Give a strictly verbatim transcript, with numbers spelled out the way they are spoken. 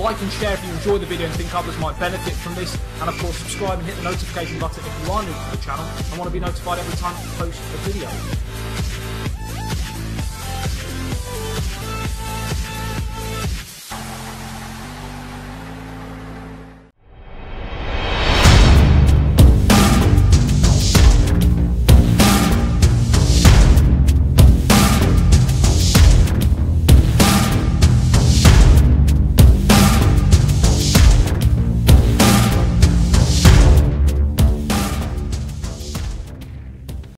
like and share if you enjoy the video and think others might benefit from this, and of course subscribe and hit the notification button if you are new to the channel and want to be notified every time I post a video.